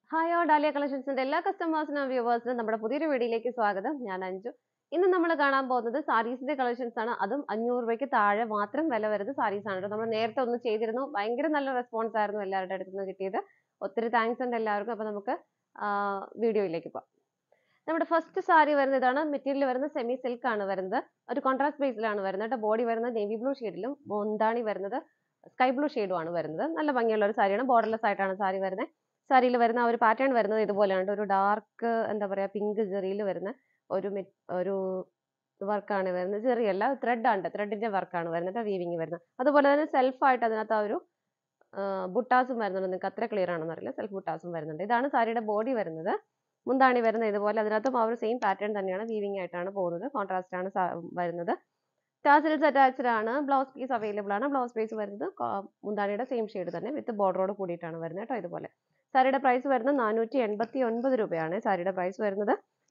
Hi ഓ dahlia കളക്ഷൻസിന്റെ എല്ലാ കസ്റ്റമേഴ്സിനും വ്യൂവേഴ്സിനും നമ്മുടെ പുതിയൊരു വീഡിയോയിലേക്ക് സ്വാഗതം. ഞാൻ അഞ്ജു. ഇന്ന് നമ്മൾ കാണാൻ പോകുന്നത് സാരീസിന്റെ കളക്ഷൻസ് ആണ്. അതും 500 രൂപയ്ക്ക് താഴെ മാത്രം വില വരുന്ന സാരീസ് ആണ്. നമ്മൾ നേരത്തെ ഒന്ന് ചെയ്തിരുന്നു. ഭയങ്കര നല്ല റെസ്പോൺസ് ആയിരുന്നു എല്ലാവരുടെ അടുത്ത് നിന്ന് കിട്ടിയത്. ഒത്തിരി താങ്ക്സ് ഉണ്ട് എല്ലാവർക്കും. അപ്പോൾ നമുക്ക് വീഡിയോയിലേക്ക് പോകാം. നമ്മുടെ ഫസ്റ്റ് സാരി വരുന്നത് ഇതാണ്. മെറ്റീരിയൽ വരുന്നത് സെമി സിൽക്ക് ആണ് വരുന്നത്. ഒരു കോൺട്രാസ്റ്റ് ബേസിലാണ് വരുന്നത്. ബോഡി വരുന്നത് നേവി ബ്ലൂ ഷെയ്ഡിലും മുന്താണി വരുന്നത് സ്കൈ ബ്ലൂ ഷെയ്ഡും ആണ് വരുന്നത്. നല്ല ഭംഗിയുള്ള ഒരു സാരിയാണ്. ബോർഡർലെസ് ആയിട്ടാണ് സാരി വരുന്നത്. സാരിയിൽ വരുന്ന ഒരു പാറ്റേൺ വരുന്നത് ഇതുപോലെയാണ്. ഒരു ഡാർക്ക് എന്താ പറയാ പിങ്ക് ജെറിയിൽ വരുന്ന ഒരു വർക്കാണ് വരുന്നത്. ചെറിയല്ല ത്രെഡ് ആണ്, ത്രെഡിന്റെ വർക്കാണ് വരുന്നത്, വീവിങ് വരുന്നത്. അതുപോലെ തന്നെ സെൽഫായിട്ട് അതിനകത്ത് ആ ഒരു ബുട്ടാസും വരുന്നുണ്ട്. നിങ്ങൾക്ക് അത്ര ക്ലിയർ ആണെന്ന് അറിയില്ല. സെൽഫ് ബുട്ടാസും വരുന്നുണ്ട്. ഇതാണ് സാരിയുടെ ബോഡി വരുന്നത്. മുന്താണി വരുന്നത് ഇതുപോലെ. അതിനകത്തും ആ ഒരു സെയിം പാറ്റേൺ തന്നെയാണ്, വീവിങ് ആയിട്ടാണ് പോകുന്നത്. കോൺട്രാസ്റ്റ് ആണ് വരുന്നത്. ടാസിൽസ് അറ്റാച്ച്ഡ് ആണ്. ബ്ലൗസ് പീസ് അവൈലബിൾ ആണ്. ബ്ലൗസ് പീസ് വരുന്നത് മുന്താണിയുടെ സെയിം ഷെയ്ഡ് തന്നെ വിത്ത് ബോർഡറോട് കൂടിയിട്ടാണ് വരുന്നത് കേട്ടോ. ഇതുപോലെ സാരിയുടെ പ്രൈസ് വരുന്നത് 489 രൂപയാണ് സാരിയുടെ പ്രൈസ് വരുന്നത്.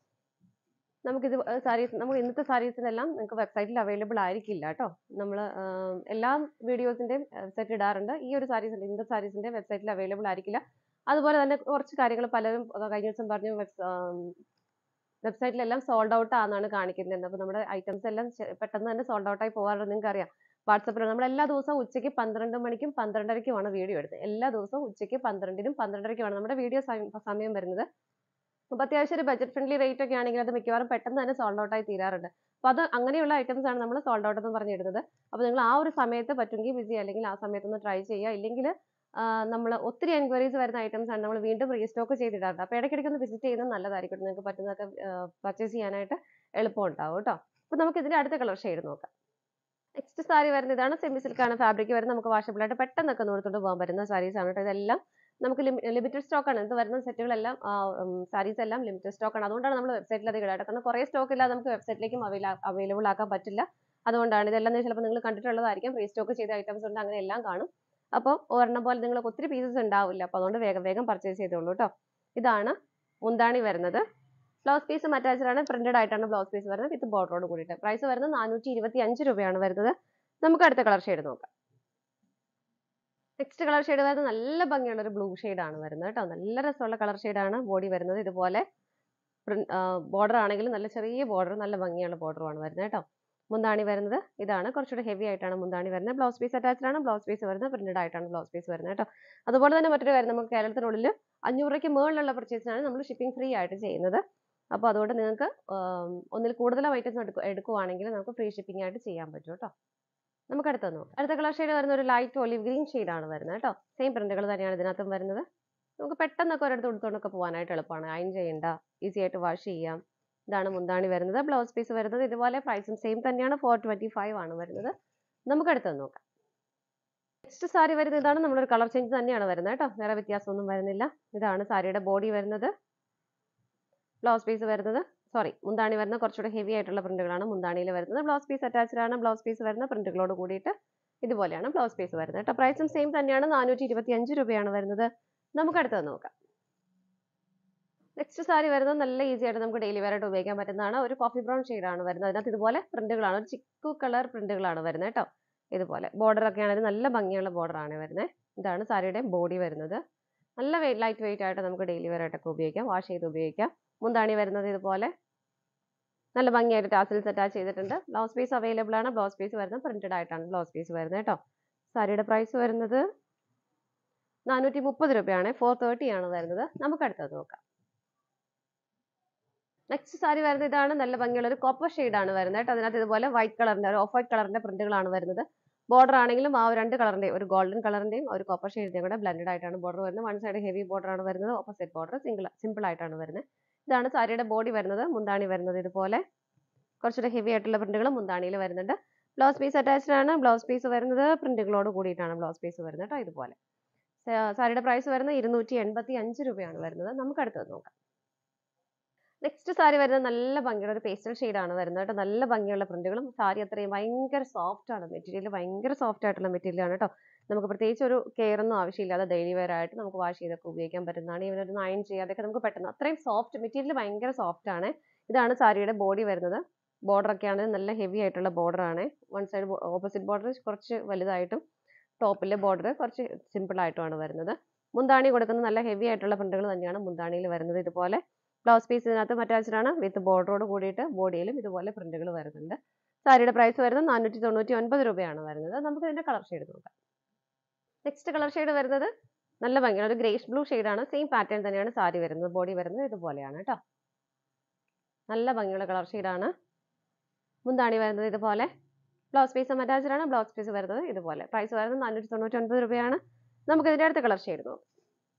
നമുക്കിത് നമുക്ക് ഇന്നത്തെ സാരീസിനെല്ലാം നിങ്ങൾക്ക് വെബ്സൈറ്റിൽ അവൈലബിൾ ആയിരിക്കില്ല കേട്ടോ. നമ്മൾ എല്ലാ വീഡിയോസിന്റെയും വെബ്സൈറ്റ് ഇടാറുണ്ട്. ഈ ഒരു ഇന്നത്തെ സാരീസിന്റെ വെബ്സൈറ്റിൽ അവൈലബിൾ ആയിരിക്കില്ല. അതുപോലെ തന്നെ കുറച്ച് കാര്യങ്ങൾ പലരും കഴിഞ്ഞ ദിവസം പറഞ്ഞു വെബ്സൈറ്റിലെല്ലാം സോൾഡ് ഔട്ട് ആണെന്നാണ് കാണിക്കുന്നത്. അപ്പോൾ നമ്മുടെ ഐറ്റംസ് എല്ലാം പെട്ടെന്ന് തന്നെ സോൾഡ് ഔട്ട് ആയി പോകാറുണ്ട്. നിങ്ങൾക്ക് അറിയാം, വാട്സപ്പിൽ നമ്മൾ എല്ലാ ദിവസവും ഉച്ചയ്ക്ക് 12 മണിക്കും 12:30ക്കുമാണ് വീഡിയോ എടുത്തത്. എല്ലാ ദിവസവും ഉച്ചയ്ക്ക് 12നും 12:30ക്കുമാണ് നമ്മുടെ വീഡിയോ സമയം വരുന്നത്. അപ്പോൾ അത്യാവശ്യം ഒരു ബജറ്റ് ഫ്രണ്ട്ലി റേറ്റ് ഒക്കെ ആണെങ്കിൽ അത് മിക്കവാറും പെട്ടെന്ന് തന്നെ സോൾഡ് ഔട്ട് ആയി തീരാറുണ്ട്. അപ്പോൾ അത് അങ്ങനെയുള്ള ഐറ്റംസ് ആണ് നമ്മൾ സോൾഡ് ഔട്ട് എന്ന് പറഞ്ഞിടുന്നത്. അപ്പോൾ നിങ്ങൾ ആ ഒരു സമയത്ത് പറ്റുമെങ്കിൽ ബിസി അല്ലെങ്കിൽ ആ സമയത്തൊന്ന് ട്രൈ ചെയ്യുക. ഇല്ലെങ്കിൽ നമ്മൾ ഒത്തിരി എൻക്വയറീസ് വരുന്ന ഐറ്റംസ് ആണ് നമ്മൾ വീണ്ടും റീസ്റ്റോക്ക് ചെയ്തിടാറുണ്ട്. അപ്പോൾ ഇടയ്ക്കിടയ്ക്ക് ഒന്ന് വിസിറ്റ് ചെയ്യുന്നത് നല്ലതായിരിക്കും. നിങ്ങൾക്ക് പറ്റുന്നതൊക്കെ പർച്ചേസ് ചെയ്യാനായിട്ട് എളുപ്പം ഉണ്ടാവും കേട്ടോ. അപ്പോൾ നമുക്ക് ഇതിന്റെ അടുത്ത കളർ ഷെയ്ഡ് നോക്കാം. നെക്സ്റ്റ് സാരി വരുന്നത് ഇതാണ്. സെമി സിൽക്ക് ആണ് ഫാബ്രിക് വരുന്നത്. നമുക്ക് വാഷബിൾ ആയിട്ട് പെട്ടെന്നൊക്കെ നോർത്തോട്ട് പോകാൻ പറ്റുന്ന സാരീസ് ആണ് കേട്ടോ. ഇതെല്ലാം നമുക്ക് ലിമിറ്റഡ് സ്റ്റോക്ക് ആണ്. ഇത് വരുന്ന സെറ്റുകളെല്ലാം സാരീസ് എല്ലാം ലിമിറ്റഡ് സ്റ്റോക്ക് ആണ്. അതുകൊണ്ടാണ് നമ്മൾ വെബ്സൈറ്റിൽ അത് ഇടാറ്. കാരണം കുറേ സ്റ്റോക്ക് ഇല്ലാതെ നമുക്ക് വെബ്സൈറ്റിലേക്കും അവൈലബിൾ ആക്കാൻ പറ്റില്ല. അതുകൊണ്ടാണ് ഇതെല്ലാം ചിലപ്പോൾ നിങ്ങൾ കണ്ടിട്ടുള്ളതായിരിക്കും. റീസ്റ്റോക്ക് ചെയ്ത ഐറ്റംസ് ഉണ്ട്, അങ്ങനെ എല്ലാം കാണും. അപ്പോൾ ഒരെണ്ണം പോലെ നിങ്ങൾക്ക് ഒത്തിരി പീസസ് ഉണ്ടാവില്ല. അപ്പോൾ അതുകൊണ്ട് വേഗം വേഗം പർച്ചേസ് ചെയ്തോളൂ കേട്ടോ. ഇതാണ് മുന്താണി വരുന്നത്. ബ്ലൗസ് പീസ് അറ്റാച്ച്ഡ് ആണ്. പ്രിന്റഡ് ആയിട്ടാണ് ബ്ലൗസ് പീസ് വരുന്നത് വിത്ത് ബോർഡറോട് കൂടിയിട്ട്. പ്രൈസ് വരുന്നത് 425 രൂപയാണ് വരുന്നത്. നമുക്ക് അടുത്ത കളർ ഷെയ്ഡ് നോക്കാം. നെക്സ്റ്റ് കളർ ഷെയ്ഡ് വരുന്നത് നല്ല ഭംഗിയുള്ള ഒരു ബ്ലൂ ആണ് വരുന്നത് കേട്ടോ. നല്ല രസമുള്ള കളർ ആണ്. ബോഡി വരുന്നത് ഇതുപോലെ. ബോർഡർ ആണെങ്കിലും നല്ല ചെറിയ ബോർഡർ, നല്ല ഭംഗിയുള്ള ബോർഡറുമാണ് വരുന്നത് കേട്ടോ. മുന്താണി വരുന്നത് ഇതാണ്. കുറച്ചുകൂടെ ഹെവി ആയിട്ടാണ് മുന്താണി വരുന്നത്. ബ്ലൗസ് പീസ് അറ്റാച്ച്ഡ് ആണ്. ബ്ലൗസ് പീസ് വരുന്നത് പ്രിന്റഡ് ആയിട്ടാണ് ബ്ലൗസ് പീസ് വരുന്നത് കേട്ടോ. അതുപോലെ തന്നെ മറ്റൊരു കാര്യം, നമുക്ക് കേരളത്തിനുള്ളിൽ 500 രൂപയ്ക്ക് മുകളിലുള്ള പർച്ചേസിനാണ് നമ്മൾ ഷിപ്പിംഗ് ഫ്രീ ആയിട്ട് ചെയ്യുന്നത്. അപ്പോൾ അതുകൊണ്ട് നിങ്ങൾക്ക് ഒന്നിൽ കൂടുതൽ ഐറ്റംസ് എടുക്കുവാണെങ്കിൽ നമുക്ക് ഫ്രീ ഷിപ്പിംഗ് ആയിട്ട് ചെയ്യാൻ പറ്റും കേട്ടോ. നമുക്ക് അടുത്ത നോക്കാം. അടുത്ത കളർ ഷെയ്ഡ് വരുന്ന ഒരു ലൈറ്റ് ഒലിവ് ഗ്രീൻ ആണ് വരുന്നത് കേട്ടോ. സെയിം പ്രിന്റുകൾ തന്നെയാണ് ഇതിനകത്തും വരുന്നത്. നമുക്ക് പെട്ടെന്നൊക്കെ ഒരിടത്ത് ഉടുത്തോണ്ടൊക്കെ പോകാനായിട്ട് എളുപ്പമാണ്. അയൺ ചെയ്യണ്ട, ഈസി ആയിട്ട് വാഷ് ചെയ്യാം. ഇതാണ് മുന്താണി വരുന്നത്. ബ്ലൗസ് പീസ് വരുന്നത് ഇതുപോലെ. പ്രൈസും സെയിം തന്നെയാണ്. 425 ആണ് വരുന്നത്. നമുക്ക് അടുത്തത് നോക്കാം. നെക്സ്റ്റ് സാരി വരുന്നത് ഇതാണ്. നമ്മളൊരു കളർ ചേഞ്ച് തന്നെയാണ് വരുന്നത് കേട്ടോ. വേറെ വ്യത്യാസമൊന്നും വരുന്നില്ല. ഇതാണ് സാരിയുടെ ബോഡി വരുന്നത്. ബ്ലൗസ് പീസ് വരുന്നത് മുന്താണി വരുന്നത് കുറച്ചുകൂടെ ഹെവി ആയിട്ടുള്ള പ്രിന്റുകളാണ് മുന്താണിയിൽ വരുന്നത്. ബ്ലൗസ് പീസ് അറ്റാച്ച്ഡ് ആണ്. ബ്ലൗസ് പീസ് വരുന്ന പ്രിന്റുകളോട് കൂടിയിട്ട് ഇതുപോലെയാണ് ബ്ലൗസ് പീസ് വരുന്നത് കേട്ടോ. പ്രൈസും സെയിം തന്നെയാണ്. 425 രൂപയാണ് വരുന്നത്. നമുക്ക് അടുത്തത് നോക്കാം. നെക്സ്റ്റ് സാരി വരുന്നത് നല്ല ഈസി ആയിട്ട് നമുക്ക് ഡെയിലി വെയർ ആയിട്ട് ഉപയോഗിക്കാൻ പറ്റുന്നതാണ്. ഒരു കോഫി ബ്രൗൺ ആണ് വരുന്നത്. അതിനകത്ത് ഇതുപോലെ പ്രിന്റുകളാണ്, ഒരു ചിക്കു കളർ പ്രിന്റുകളാണ് വരുന്നത് കേട്ടോ. ഇതുപോലെ ബോർഡർ ഒക്കെ ആണെങ്കിൽ നല്ല ഭംഗിയുള്ള ബോർഡർ ആണ് വരുന്നത്. ഇതാണ് സാരിയുടെ ബോഡി വരുന്നത്. നല്ല ലൈറ്റ് വെയിറ്റ് ആയിട്ട് നമുക്ക് ഡെയിലി വെയർ ആയിട്ടൊക്കെ ഉപയോഗിക്കാം, വാഷ് ചെയ്ത് ഉപയോഗിക്കാം. മുന്താണി വരുന്നത് ഇതുപോലെ നല്ല ഭംഗിയായിട്ട് ടാസിൽസ് അറ്റാച്ച് ചെയ്തിട്ടുണ്ട്. ബ്ലൗസ് പീസ് അവൈലബിൾ ആണ്. ബ്ലൗസ് പീസ് വരുന്നത് പ്രിന്റഡ് ആയിട്ടാണ് ബ്ലൗസ് പീസ് വരുന്നത് കേട്ടോ. സാരിയുടെ പ്രൈസ് വരുന്നത് 430 രൂപയാണ്. 430 ആണ് വരുന്നത്. നമുക്ക് അടുത്തത് നോക്കാം. നെക്സ്റ്റ് സാരി വരുന്നത് ഇതാണ്. നല്ല ഭംഗിയുള്ള ഒരു കോപ്പർ ആണ് വരുന്നത് കേട്ടോ. അതിനകത്ത് ഇതുപോലെ വൈറ്റ് കളറിന്റെ, ഒരു ഓഫ് വൈറ്റ് കളറിന്റെ പ്രിന്റുകളാണ് വരുന്നത്. ബോർഡർ ആണെങ്കിലും ആ രണ്ട് കളറിന്റെയും, ഒരു ഗോൾഡൻ കളറിന്റെയും ഒരു കോപ്പർ ഷെയ്ഡിന്റെയും കൂടെ ബ്ലെൻഡഡ് ആയിട്ടാണ് ബോർഡർ വരുന്നത്. വൺ സൈഡ് ഹെവി ബോർഡർ ആണ് വരുന്നത്. ഓപ്പോസിറ്റ് ബോർഡർ സിമ്പിൾ ആയിട്ടാണ് വരുന്നത്. ഇതാണ് സാരിയുടെ ബോഡി വരുന്നത്. മുന്താണി വരുന്നത് ഇതുപോലെ. കുറച്ചുകൂടെ ഹെവി ആയിട്ടുള്ള പ്രിന്റുകൾ മുന്താണിയിൽ വരുന്നുണ്ട്. ബ്ലൗസ് പീസ് അറ്റാച്ച്ഡ് ആണ്. ബ്ലൗസ് പീസ് വരുന്നത് പ്രിന്റുകളോട് കൂടിയിട്ടാണ് ബ്ലൗസ് പീസ് വരുന്നത് കേട്ടോ. ഇതുപോലെ സാരിയുടെ പ്രൈസ് വരുന്നത് 285 രൂപയാണ് വരുന്നത്. നമുക്ക് അടുത്തത് നോക്കാം. നെക്സ്റ്റ് സാരി വരുന്നത് നല്ല ഭംഗിയുള്ള ഒരു പേസ്റ്റൽ ആണ് വരുന്നത് കേട്ടോ. നല്ല ഭംഗിയുള്ള പ്രിന്റുകളും. സാരി അത്രയും ഭയങ്കര സോഫ്റ്റ് ആണ്. മെറ്റീരിയൽ ഭയങ്കര സോഫ്റ്റ് ആയിട്ടുള്ള മെറ്റീരിയൽ ആണ് കേട്ടോ. നമുക്ക് പ്രത്യേകിച്ച് ഒരു കെയർ ഒന്നും ആവശ്യമില്ലാതെ ഡെയിലി വെയർ ആയിട്ട് നമുക്ക് വാഷ് ചെയ്തൊക്കെ ഉപയോഗിക്കാൻ പറ്റുന്നതാണ്. ഇവനൊരു അയൺ ചെയ്യാതൊക്കെ നമുക്ക് പെട്ടെന്ന്, അത്രയും സോഫ്റ്റ് മെറ്റീരിയൽ, ഭയങ്കര സോഫ്റ്റ് ആണ്. ഇതാണ് സാരിയുടെ ബോഡി വരുന്നത്. ബോർഡർ ഒക്കെ ആണ് നല്ല ഹെവി ആയിട്ടുള്ള ബോർഡർ ആണ്. വൺ സൈഡ് ഓപ്പോസിറ്റ് ബോർഡർ കുറച്ച് വലുതായിട്ടും ടോപ്പിലെ ബോർഡർ കുറച്ച് സിമ്പിൾ ആയിട്ടുമാണ് വരുന്നത്. മുന്താണി കൊടുക്കുന്ന നല്ല ഹെവി ആയിട്ടുള്ള പ്രിന്റുകൾ തന്നെയാണ് മുന്താണിയിൽ വരുന്നത്. ഇതുപോലെ ബ്ലൗസ് പീസ് ഇതിനകത്ത് അറ്റാച്ച്ഡ് ആണ്. വിത്ത് ബോർഡറോട് കൂടിയിട്ട് ബോഡിയിലും ഇതുപോലെ പ്രിന്റുകൾ വരുന്നുണ്ട്. സാരിയുടെ പ്രൈസ് വരുന്നത് 499 രൂപയാണ് വരുന്നത്. നമുക്ക് ഇതിന്റെ കളർ ഷെയ്ഡ് നോക്കാം. നെക്സ്റ്റ് കളർ ഷെയ്ഡ് വരുന്നത് നല്ല ഭംഗിയാണ്, ഒരു ഗ്രേഷ് ബ്ലൂ ആണ്. സെയിം പാറ്റേൺ തന്നെയാണ് സാരി വരുന്നത്. ബോഡി വരുന്നത് ഇതുപോലെയാണ് കേട്ടോ. നല്ല ഭംഗിയുള്ള കളർ ഷെയ്ഡാണ്. മുന്താണി വരുന്നത് ഇതുപോലെ. ബ്ലൗസ് പീസും അറ്റാച്ച്ഡ് ആണ്. ബ്ലൗസ് പീസ് വരുന്നത് ഇതുപോലെ. പ്രൈസ് വരുന്നത് 499 രൂപയാണ്. നമുക്ക് ഇതിന്റെ അടുത്ത കളർ ഷെയ്ഡ് നോക്കാം.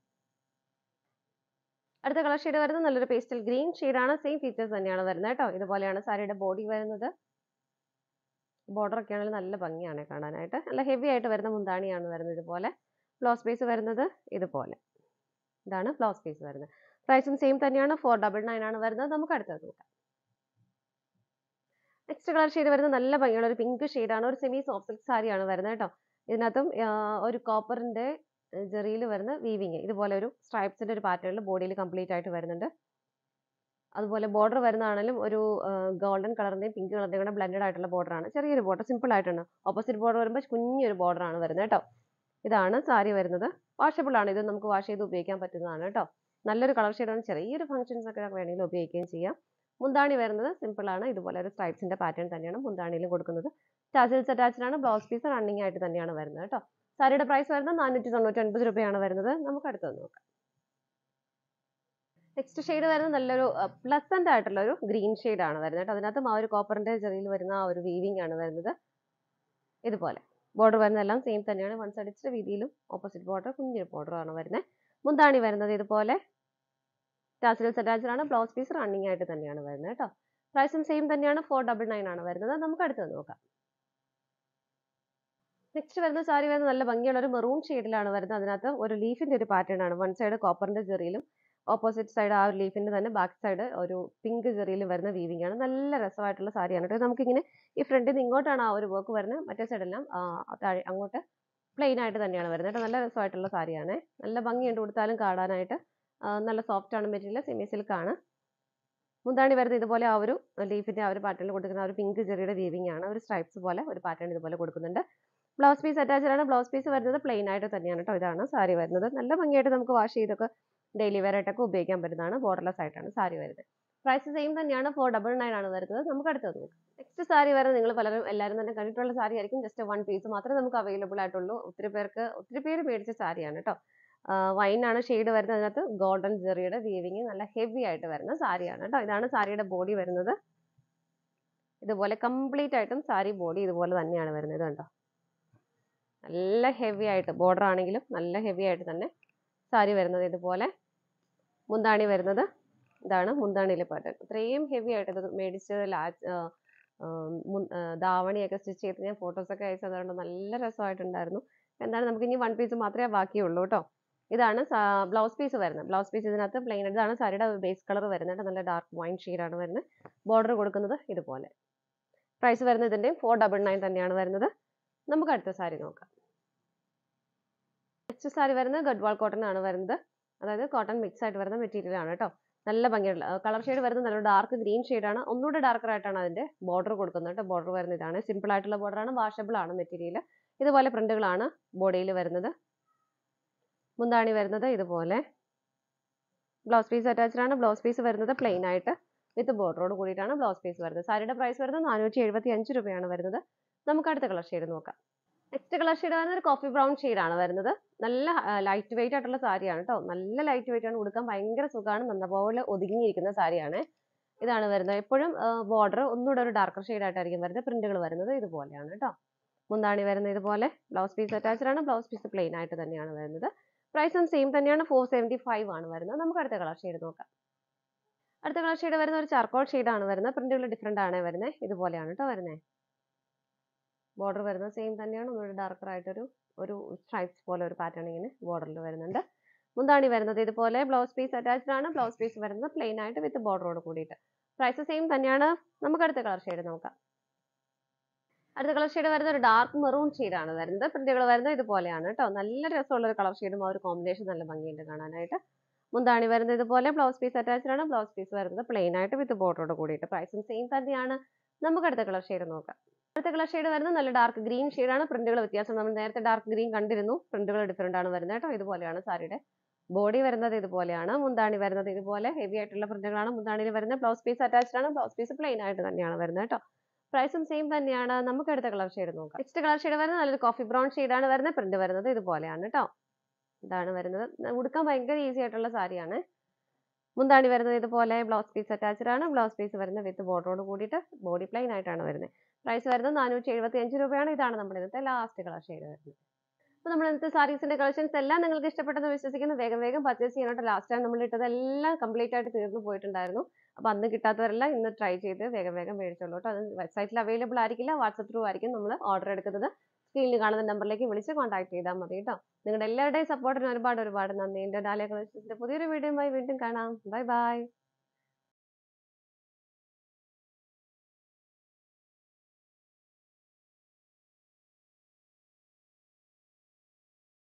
അടുത്ത കളർ ഷെയ്ഡ് വരുന്നത് നല്ലൊരു പേസ്റ്റൽ ഗ്രീൻ ആണ്. സെയിം ഫീച്ചേഴ്സ് തന്നെയാണ് വരുന്നത് കേട്ടോ. ഇതുപോലെയാണ് സാരിയുടെ ബോഡി വരുന്നത്. ബോർഡർ ഒക്കെ ആണെങ്കിൽ നല്ല ഭംഗിയാണ് കാണാനായിട്ട്. നല്ല ഹെവി ആയിട്ട് വരുന്ന മുന്താണിയാണ് വരുന്നത് ഇതുപോലെ. ബ്ലൗസ് പീസ് വരുന്നത് ഇതുപോലെ. ഇതാണ് ബ്ലൗസ് പീസ് വരുന്നത്. പ്രൈസും സെയിം തന്നെയാണ്. 499 ആണ് വരുന്നത്. നമുക്ക് അടുത്തത് നോക്കാം. നെക്സ്റ്റ് കളർ ഷെയ്ഡ് വരുന്നത് നല്ല ഭംഗിയുള്ള ഒരു പിങ്ക് ആണ്. ഒരു സെമി സോഫ്റ്റ് സിൽക്ക് സാരിയാണ് വരുന്നത് കേട്ടോ. ഇതിനകത്തും ഒരു കോപ്പറിന്റെ ജെറിയിൽ വരുന്ന വീവിങ്, ഇതുപോലെ ഒരു സ്ട്രൈപ്സിന്റെ ഒരു പാറ്റേണിൽ ബോഡിയിൽ കംപ്ലീറ്റ് ആയിട്ട് വരുന്നുണ്ട്. അതുപോലെ ബോർഡർ വരുന്നതാണെങ്കിലും ഒരു ഗോൾഡൻ കളറിന്റെയും പിങ്ക് കളറിന്റെയും കൂടെ ബ്ലെൻഡഡ് ആയിട്ടുള്ള ബോർഡർ ആണ്. ചെറിയൊരു ബോർഡർ, സിമ്പിൾ ആയിട്ടാണ്. ഓപ്പോസിറ്റ് ബോർഡർ വരുമ്പോൾ കുഞ്ഞൊരു ബോർഡർ ആണ് വരുന്നത് കേട്ടോ. ഇതാണ് സാരി വരുന്നത്. വാഷബിൾ ആണ്. ഇത് നമുക്ക് വാഷ് ചെയ്ത് ഉപയോഗിക്കാൻ പറ്റുന്നതാണ് കേട്ടോ. നല്ലൊരു കളർ ഷെയ്ഡാണ്. ചെറിയൊരു ഫംഗ്ഷൻസ് ഒക്കെ വേണമെങ്കിൽ ഉപയോഗിക്കുകയും ചെയ്യാം. മുന്താണി വരുന്നത് സിമ്പിൾ ആണ്. ഇതുപോലെ ഒരു സ്ട്രൈപ്സിന്റെ പാറ്റേൺ തന്നെയാണ് മുന്താണിയിലും കൊടുക്കുന്നത്. ടാസിൽസ് അറ്റാച്ച്ഡ് ആണ്. ബ്ലൗസ് പീസ് റണ്ണിങ് ആയിട്ട് തന്നെയാണ് വരുന്നത് കേട്ടോ. സാരിയുടെ പ്രൈസ് വരുന്നത് 499 രൂപയാണ് വരുന്നത്. നമുക്ക് അടുത്തത് നോക്കാം. നെക്സ്റ്റ് ഷെയ്ഡ് വരുന്നത് നല്ലൊരു പ്ലസന്റ് ആയിട്ടുള്ള ഒരു ഗ്രീൻ ആണ് വരുന്നത് കേട്ടോ. അതിനകത്തും ആ ഒരു കോപ്പറിന്റെ ജെറിയിൽ വരുന്ന ആ ഒരു വീവിംഗ് ആണ് വരുന്നത്. ഇതുപോലെ ബോർഡർ വരുന്നതെല്ലാം സെയിം തന്നെയാണ്. വൺ സൈഡ് ഇച്ചിരി വീതിയിലും ഓപ്പോസിറ്റ് ബോർഡർ കുഞ്ഞൊരു ബോർഡർ ആണ് വരുന്നത്. മുന്താണി വരുന്നത് ഇതുപോലെ. ടാസിൽസ് അറ്റാച്ച്ഡ് ആണ്. ബ്ലൗസ് പീസ് റണ്ണിങ് ആയിട്ട് തന്നെയാണ് വരുന്നത് കേട്ടോ. പ്രൈസും സെയിം തന്നെയാണ്. 499 ആണ് വരുന്നത്. നമുക്ക് അടുത്തത് നോക്കാം. നെക്സ്റ്റ് വരുന്ന സാരി വരുന്നത് നല്ല ഭംഗിയുള്ള ഒരു മെറൂൺ ഷെയ്ഡിലാണ് വരുന്നത്. അതിനകത്ത് ഒരു ലീഫിന്റെ ഒരു പാറ്റേൺ ആണ്. വൺ സൈഡ് കോപ്പറിന്റെ ജെറിയിലും ഓപ്പോസിറ്റ് സൈഡ് ആ ഒരു ലീഫിന്റെ തന്നെ ബാക്ക് സൈഡ് ഒരു പിങ്ക് ജെറിയിലും വരുന്ന വീവിംഗ് ആണ്. നല്ല രസമായിട്ടുള്ള സാരിയാണ് കേട്ടോ. നമുക്കിങ്ങനെ ഈ ഫ്രണ്ടിൽ നിന്ന് ഇങ്ങോട്ടാണ് ആ ഒരു വർക്ക് വരുന്നത്. മറ്റേ സൈഡെല്ലാം താഴെ അങ്ങോട്ട് പ്ലെയിൻ ആയിട്ട് തന്നെയാണ് വരുന്നത് കേട്ടോ. നല്ല രസമായിട്ടുള്ള സാരിയാണ്. നല്ല ഭംഗിയുണ്ട് ഉടുത്താലും കാണാനായിട്ട്. നല്ല സോഫ്റ്റ് ആണ് മെറ്റീരിയൽ. സെമി സിൽക്ക് ആണ്. മുന്താണി വരുന്നത് ഇതുപോലെ ആ ഒരു ലീഫിന്റെ ആ ഒരു പാറ്റേണിൽ കൊടുക്കുന്ന ആ ഒരു പിങ്ക് ജെറിയുടെ വീവിംഗ് ആണ്. ഒരു സ്ട്രൈപ്സ് പോലെ ഒരു പാറ്റേൺ ഇതുപോലെ കൊടുക്കുന്നുണ്ട്. ബ്ലൗസ് പീസ് അറ്റാച്ച്ഡ് ആണ്. ബ്ലൗസ് പീസ് വരുന്നത് പ്ലെയിൻ ആയിട്ട് തന്നെയാണ് കേട്ടോ. ഇതാണ് സാരി വരുന്നത്. നല്ല ഭംഗിയായിട്ട് നമുക്ക് വാഷ് ചെയ്തൊക്കെ ഡെയിലി വെയർ ആയിട്ടൊക്കെ ഉപയോഗിക്കാൻ പറ്റുന്നതാണ്. ബോർഡർലെസ് ആയിട്ടാണ് സാരി വരുന്നത്. പ്രൈസ് സെയിം തന്നെയാണ്. 499 ആണ് വരുന്നത്. നമുക്ക് അടുത്തത് നോക്കാം. നെക്സ്റ്റ് സാരി വരുന്നത് നിങ്ങൾ എല്ലാവരും തന്നെ കണ്ടിട്ടുള്ള സാരി ആയിരിക്കും. ജസ്റ്റ് വൺ പീസ് മാത്രമേ നമുക്ക് അവൈലബിൾ ആയിട്ടുള്ളൂ. ഒത്തിരി പേര് മേടിച്ച സാരിയാണ് കേട്ടോ. വൈൻ ആണ് ഷെയ്ഡ് വരുന്നത്. അതിനകത്ത് ഗോൾഡൻ ജെറിയുടെ വീവിങ് നല്ല ഹെവി ആയിട്ട് വരുന്ന സാരിയാണ് കേട്ടോ. ഇതാണ് സാരിയുടെ ബോഡി വരുന്നത്. ഇതുപോലെ കംപ്ലീറ്റ് ആയിട്ടും സാരി ബോഡി ഇതുപോലെ തന്നെയാണ് വരുന്നത് കണ്ടോ. നല്ല ഹെവി ആയിട്ട് ബോർഡർ ആണെങ്കിലും നല്ല ഹെവി ആയിട്ട് തന്നെ സാരി വരുന്നത് ഇതുപോലെ. മുന്താണി വരുന്നത് ഇതാണ് മുന്താണിയിലെ പാറ്റേൺ. ഇത്രയും ഹെവി ആയിട്ട് ഇത് മേടിച്ചത് ധാവണിയൊക്കെ സ്റ്റിച്ച് ചെയ്ത് ഞാൻ ഫോട്ടോസൊക്കെ അയച്ചത് അതുകൊണ്ട് നല്ല രസമായിട്ടുണ്ടായിരുന്നു. എന്താണ് നമുക്ക് ഇനി വൺ പീസ് മാത്രമേ ബാക്കിയുള്ളൂ കേട്ടോ. ഇതാണ് ബ്ലൗസ് പീസ് വരുന്നത്. ബ്ലൗസ് പീസ് ഇതിനകത്ത് പ്ലെയിൻ. ഇതാണ് സാരിയുടെ ബേസ് കളർ വരുന്നത്. നല്ല ഡാർക്ക് വൈൻ ഷെയ്ഡാണ് വരുന്നത്. ബോർഡർ കൊടുക്കുന്നത് ഇതുപോലെ. പ്രൈസ് വരുന്നത് ഇതിൻ്റെയും 499 തന്നെയാണ് വരുന്നത്. നമുക്ക് അടുത്ത സാരി നോക്കാം. നെക്സ്റ്റ് സാരി വരുന്നത് ഗഡ്വാൾ കോട്ടൺ ആണ് വരുന്നത്. അതായത് കോട്ടൺ മിക്സ് ആയിട്ട് വരുന്ന മെറ്റീരിയൽ ആണ് കേട്ടോ. നല്ല ഭംഗിയുള്ള കളർ ഷെയ്ഡ് വരുന്നത് നല്ല ഡാർക്ക് ഗ്രീൻ ആണ്. ഒന്നുകൂടെ ഡാർക്കർ ആയിട്ടാണ് അതിന്റെ ബോർഡർ കൊടുക്കുന്നത് കേട്ടോ. ബോർഡർ വരുന്നത് ഇതാണ്. സിമ്പിൾ ആയിട്ടുള്ള ബോർഡർ ആണ്. വാഷബിൾ ആണ് മെറ്റീരിയൽ. ഇതുപോലെ പ്രിന്റുകളാണ് ബോഡിയിൽ വരുന്നത്. മുന്താണി വരുന്നത് ഇതുപോലെ. ബ്ലൗസ് പീസ് അറ്റാച്ച്ഡ് ആണ്. ബ്ലൗസ് പീസ് വരുന്നത് പ്ലെയിൻ ആയിട്ട് വിത്ത് ബോർഡറോട് കൂടിയിട്ടാണ് ബ്ലൗസ് പീസ് വരുന്നത്. സാരിയുടെ പ്രൈസ് വരുന്നത് 475 രൂപയാണ് വരുന്നത്. നമുക്ക് അടുത്ത കളർ ഷെയ്ഡ് നോക്കാം. നെക്സ്റ്റ് കളർ ഷെയ്ഡ് വരുന്നത് ഒരു കോഫി ബ്രൗൺ ആണ് വരുന്നത്. നല്ല ലൈറ്റ് വെയിറ്റ് ആയിട്ടുള്ള സാരിയാണ് കേട്ടോ. നല്ല ലൈറ്റ് വെയിറ്റ് ആണ്. ഉടുക്കാൻ ഭയങ്കര സുഖമാണ്. നല്ലപോലെ ഒതുങ്ങിയിരിക്കുന്ന സാരിയാണ്. ഇതാണ് വരുന്നത്. എപ്പോഴും ബോർഡർ ഒന്നുകൂടെ ഒരു ഡാർക്കർ ഷെയ്ഡ് ആയിട്ടായിരിക്കും വരുന്നത്. പ്രിന്റുകൾ വരുന്നത് ഇതുപോലെയാണ് കേട്ടോ. മുന്താണി വരുന്നത് ഇതുപോലെ. ബ്ലൗസ് പീസ് അറ്റാച്ച്ഡ് ആണ്. ബ്ലൗസ് പീസ് പ്ലെയിൻ ആയിട്ട് തന്നെയാണ് വരുന്നത്. പ്രൈസും സെയിം തന്നെയാണ്. 475 ആണ് വരുന്നത്. നമുക്ക് അടുത്ത കളർ ഷെയ്ഡ് നോക്കാം. അടുത്ത കളർ ഷെയ്ഡ് വരുന്ന ഒരു ചാർക്കോൾ ആണ് വരുന്നത്. പ്രിന്റുകൾ ഡിഫറെന്റ് ആണ് വരുന്നത്. ഇതുപോലെയാണ് കേട്ടോ വരുന്നത്. ബോർഡർ വരുന്നത് സെയിം തന്നെയാണ്. ഒന്നുകൂടി ഡാർക്കർ ആയിട്ടൊരു സ്ട്രൈപ്സ് പോലെ ഒരു പാറ്റേൺ ഇങ്ങനെ ബോർഡറിൽ വരുന്നുണ്ട്. മുന്താണി വരുന്നത് ഇതുപോലെ. ബ്ലൗസ് പീസ് അറ്റാച്ച്ഡ് ആണ്. ബ്ലൗസ് പീസ് വരുന്നത് പ്ലെയിൻ ആയിട്ട് വിത്ത് ബോർഡറോട് കൂടിയിട്ട്. പ്രൈസ് സെയിം തന്നെയാണ്. നമുക്ക് അടുത്ത കളർ ഷെയ്ഡ് നോക്കാം. അടുത്ത കളർ ഷെയ്ഡ് വരുന്നത് ഒരു ഡാർക്ക് മെറൂൺ ആണ് വരുന്നത്. പ്രിന്റുകൾ വരുന്നത് ഇതുപോലെയാണ് കേട്ടോ. നല്ല രസമുള്ള ഒരു കളർ ഷെയ്ഡും ആ ഒരു കോമ്പിനേഷൻ നല്ല ഭംഗിയുണ്ട് കാണാനായിട്ട്. മുന്താണി വരുന്നത് ഇതുപോലെ. ബ്ലൗസ് പീസ് അറ്റാച്ച്ഡ് ആണ്. ബ്ലൗസ് പീസ് വരുന്നത് പ്ലെയിൻ ആയിട്ട് വിത്ത് ബോർഡറോട് കൂടിയിട്ട്. പ്രൈസും സെയിം തന്നെയാണ്. നമുക്ക് അടുത്ത കളർ ഷെയ്ഡ് നോക്കാം. അടുത്ത കളർ ഷെയ്ഡ് വരുന്നത് നല്ല ഡാർക്ക് ഗ്രീൻ ഷെയ്ഡാണ്. പ്രിന്റുകൾ വ്യത്യാസം. നമ്മൾ നേരത്തെ ഡാർക്ക് ഗ്രീൻ കണ്ടിരുന്നു. പ്രിന്റുകൾ ഡിഫറെന്റ് ആണ് വരുന്നത് കേട്ടോ. ഇതുപോലെയാണ് സാരിയുടെ ബോഡി വരുന്നത്. ഇതുപോലെയാണ് മുന്താണി വരുന്നത്. ഇതുപോലെ ഹെവി ആയിട്ടുള്ള പ്രിന്റുകളാണ് മുന്താണിയിൽ വരുന്നത്. ബ്ലൗസ് പീസ് അറ്റാച്ച്ഡ് ആണ്. ബ്ലൗസ് പീസ് പ്ലെയിൻ ആയിട്ട് തന്നെയാണ് വരുന്നത് കേട്ടോ. പ്രൈസും സെയിം തന്നെയാണ്. നമുക്ക് അടുത്ത കളർ ഷെയ്ഡ് നോക്കാം. നെക്സ്റ്റ് കളർ ഷെയ്ഡ് വരുന്നത് നല്ലൊരു കോഫി ബ്രൗൺ ഷെയ്ഡാണ് വരുന്നത്. പ്രിന്റ് വരുന്നത് ഇതുപോലെയാണ് കേട്ടോ. ഇതാണ് വരുന്നത്. ഉടുക്കാൻ ഭയങ്കര ഈസി ആയിട്ടുള്ള സാരിയാണ്. മുന്താണി വരുന്നത് ഇതുപോലെ ബ്ലൗസ് പീസ് അറ്റാച്ച്ഡ് ആണ്. ബ്ലൗസ് പീസ് വരുന്നത് വിത്ത് ബോർഡറോട് കൂടിയിട്ട് ബോഡി പ്ലെയിൻ ആയിട്ടാണ് വരുന്നത്. പ്രൈസ് വരുന്നത് 475 രൂപയാണ്. ഇതാണ് നമ്മുടെ ഇന്നത്തെ ലാസ്റ്റ് കളർ ഷെയ്ഡ് വരുന്നത്. അപ്പോൾ നമ്മൾ ഇന്നത്തെ സാരീസിന്റെ കളക്ഷൻസ് എല്ലാം നിങ്ങൾക്ക് ഇഷ്ടപ്പെട്ടെന്ന് വിശ്വസിക്കുന്നു. വേഗം വേഗം പർച്ചേസ് ചെയ്യാനായിട്ട്. ലാസ്റ്റ് ടൈം നമ്മൾ ഇട്ടതെല്ലാം കംപ്ലീറ്റ് ആയിട്ട് തീർന്നു പോയിട്ടുണ്ടായിരുന്നു. അപ്പോൾ അന്ന് കിട്ടാത്തവരെല്ലാം ഇന്ന് ട്രൈ ചെയ്ത് വേഗം വേഗം മേടിച്ചോളൂ കേട്ടോ. അത് വെബ്സൈറ്റിൽ അവൈലബിൾ ആയിരിക്കില്ല. വാട്സപ്പ് ത്രൂ ആയിരിക്കും നമ്മൾ ഓർഡർ എടുക്കുന്നത്. സ്ക്രീനിൽ കാണുന്ന നമ്പറിലേക്ക് വിളിച്ച് കോൺടാക്ട് ചെയ്താൽ മതി കേട്ടോ. നിങ്ങളുടെ എല്ലാവരുടെയും സപ്പോർട്ടിന് ഒരുപാട് ഒരുപാട് നന്ദിയുണ്ട്. ഡാലിയ കളക്ഷൻസിന്റെ പുതിയൊരു വീഡിയോയുമായി വീണ്ടും കാണാം. Bye by.